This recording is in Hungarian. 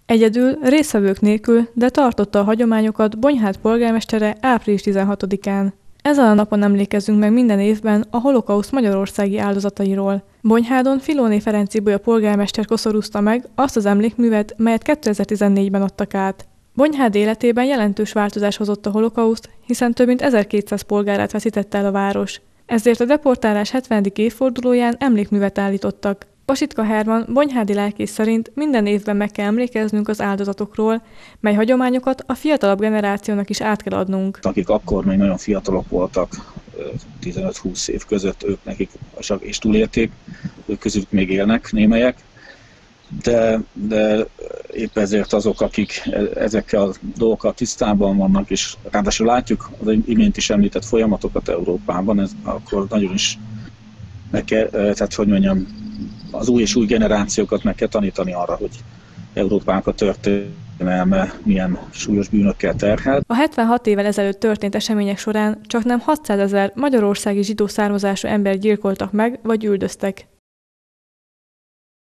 Egyedül, résztvevők nélkül, de tartotta a hagyományokat Bonyhád polgármestere április 16-án. Ezen a napon emlékezzünk meg minden évben a holokauszt magyarországi áldozatairól. Bonyhádon Filóné Ferenc Ibolya polgármester koszorúzta meg azt az emlékművet, melyet 2014-ben adtak át. Bonyhád életében jelentős változás hozott a holokauszt, hiszen több mint 1200 polgárát veszítette el a város. Ezért a deportálás 70. évfordulóján emlékművet állítottak. Pasitka Herman, bonyhádi lelkész szerint minden évben meg kell emlékeznünk az áldozatokról, mely hagyományokat a fiatalabb generációnak is át kell adnunk. Akik akkor még nagyon fiatalok voltak, 15-20 év között, ők nekik és túlélték, ők közülük még élnek némelyek, de épp ezért azok, akik ezekkel a dolgokkal tisztában vannak, és ráadásul látjuk az imént is említett folyamatokat Európában, akkor nagyon is meg kell, tehát hogy mondjam, az új és új generációkat meg kell tanítani arra, hogy Európának a történelme milyen súlyos bűnökkel terhelt. A 76 évvel ezelőtt történt események során csaknem 600 000 magyarországi zsidó származású ember gyilkoltak meg vagy üldöztek.